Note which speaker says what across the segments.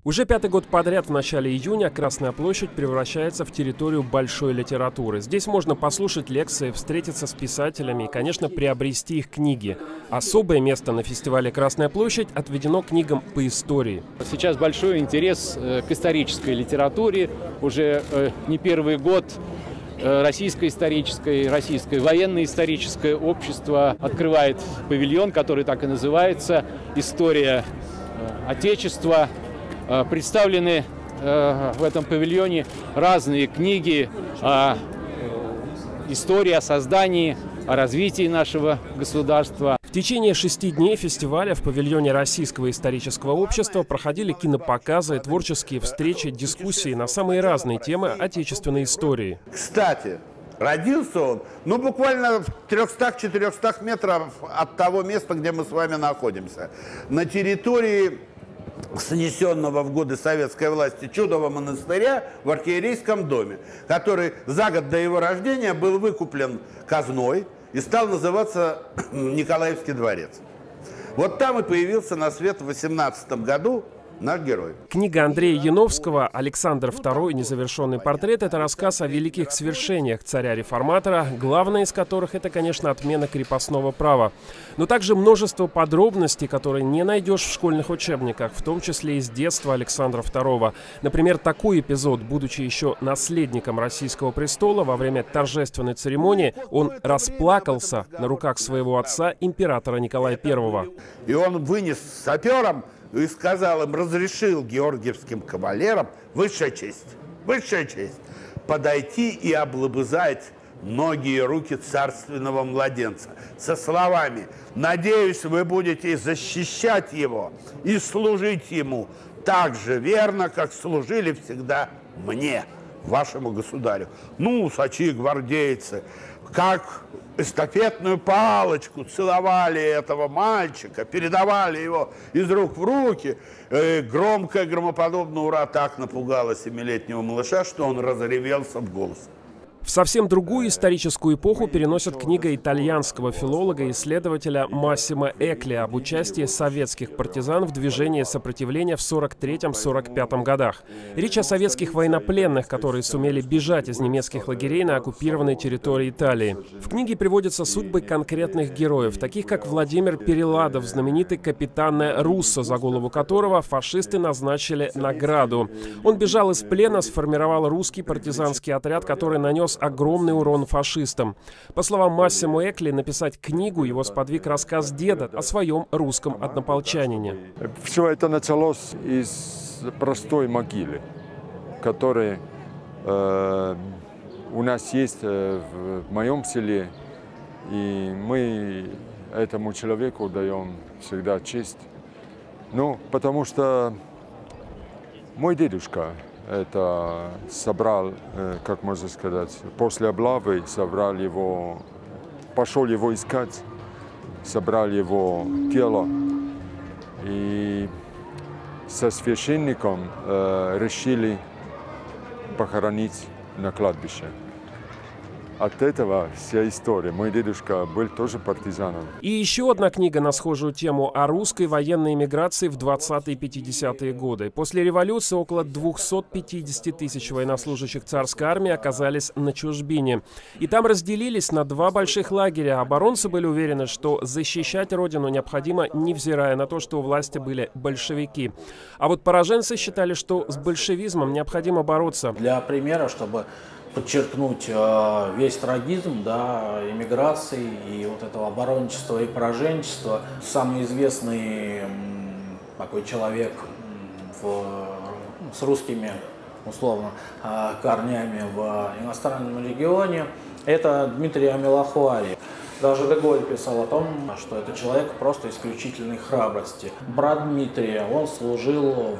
Speaker 1: Уже пятый год подряд в начале июня Красная площадь превращается в территорию большой литературы. Здесь можно послушать лекции, встретиться с писателями и, конечно, приобрести их книги. Особое место на фестивале «Красная площадь» отведено книгам по истории.
Speaker 2: Сейчас большой интерес к исторической литературе. Уже не первый год российское военно-историческое общество открывает павильон, который так и называется «История Отечества». Представлены в этом павильоне разные книги о истории, о создании, о развитии нашего государства.
Speaker 1: В течение 6 дней фестиваля в павильоне Российского исторического общества проходили кинопоказы, творческие встречи, дискуссии на самые разные темы отечественной истории.
Speaker 3: Кстати, родился он, буквально в 300-400 метров от того места, где мы с вами находимся. На территории снесенного в годы советской власти Чудового монастыря в архиерейском доме, который за год до его рождения был выкуплен казной и стал называться Николаевский дворец. Вот там и появился на свет в 18 году наш герой.
Speaker 1: Книга Андрея Яновского «Александр II. Незавершенный портрет» — это рассказ о великих свершениях царя-реформатора, главное из которых — это, конечно, отмена крепостного права. Но также множество подробностей, которые не найдешь в школьных учебниках, в том числе из детства Александра II. Например, такой эпизод: будучи еще наследником российского престола, во время торжественной церемонии он расплакался на руках своего отца, императора Николая I.
Speaker 3: И он вынес сапером и сказал им, разрешил георгиевским кавалерам высшая честь, подойти и облобызать ноги и руки царственного младенца со словами: «Надеюсь, вы будете защищать его и служить ему так же верно, как служили всегда мне, вашему государю». Усачи, гвардейцы, как эстафетную палочку целовали этого мальчика, передавали его из рук в руки. Громкое, громоподобное «Ура» так напугало 7-летнего малыша, что он разревелся в голос.
Speaker 1: В совсем другую историческую эпоху переносят книга итальянского филолога и исследователя Массимо Экли об участии советских партизан в движении сопротивления в 1943-1945 годах. Речь о советских военнопленных, которые сумели бежать из немецких лагерей на оккупированной территории Италии. В книге приводятся судьбы конкретных героев, таких как Владимир Переладов, знаменитый капитан Руссо, за голову которого фашисты назначили награду. Он бежал из плена, сформировал русский партизанский отряд, который нанес огромный урон фашистам. По словам Массимо Экли, написать книгу его сподвиг рассказ деда о своем русском однополчанине.
Speaker 4: Все это началось из простой могилы, которая у нас есть в моем селе, и мы этому человеку даем всегда честь. Потому что мой дедушка это собрал, как можно сказать, после облавы собрал его, пошел его искать, собрал его тело и со священником решили похоронить на кладбище. От этого вся история. Мой дедушка был тоже партизаном.
Speaker 1: И еще одна книга на схожую тему о русской военной эмиграции в 20-е и 50-е годы. После революции около 250 тысяч военнослужащих царской армии оказались на чужбине. И там разделились на два больших лагеря. Оборонцы были уверены, что защищать родину необходимо, невзирая на то, что у власти были большевики. А вот пораженцы считали, что с большевизмом необходимо бороться.
Speaker 5: Для примера, чтобы подчеркнуть весь трагизм эмиграции и вот этого оборончества и пораженчества. Самый известный такой человек с русскими, условно, корнями в иностранном регионе — это Дмитрий Амилахуари. Даже Деголь писал о том, что это человек просто исключительной храбрости. Брат Дмитрия, он служил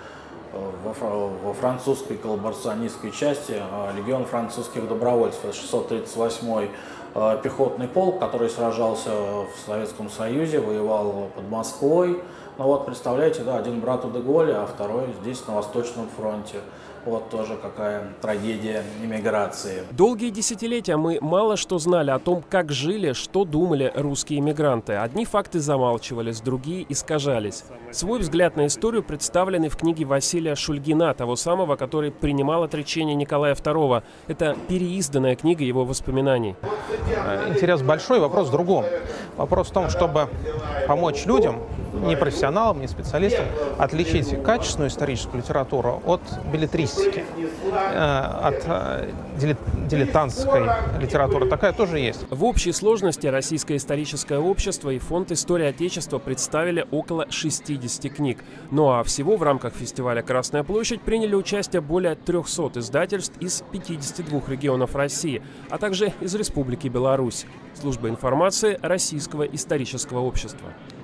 Speaker 5: во французской коллаборационистской части легион французских добровольцев, 638-й пехотный полк, который сражался в Советском Союзе, воевал под Москвой. Представляете, один брат у Деголя, а второй здесь на Восточном фронте. вот тоже какая трагедия иммиграции.
Speaker 1: Долгие десятилетия мы мало что знали о том, как жили, что думали русские иммигранты. Одни факты замалчивались, другие искажались. Свой взгляд на историю представленный в книге Василия Шульгина, того самого, который принимал отречение Николая II. Это переизданная книга его воспоминаний.
Speaker 6: Интерес большой, вопрос в другом. Вопрос в том, чтобы помочь людям, не профессионалам, не специалистам, отличить качественную историческую литературу от беллетристики, от дилетантской литературы. Такая тоже есть.
Speaker 1: В общей сложности Российское историческое общество и Фонд истории Отечества представили около 60 книг. Ну а всего в рамках фестиваля «Красная площадь» приняли участие более 300 издательств из 52 регионов России, а также из Республики Беларусь. Служба информации Российского исторического общества.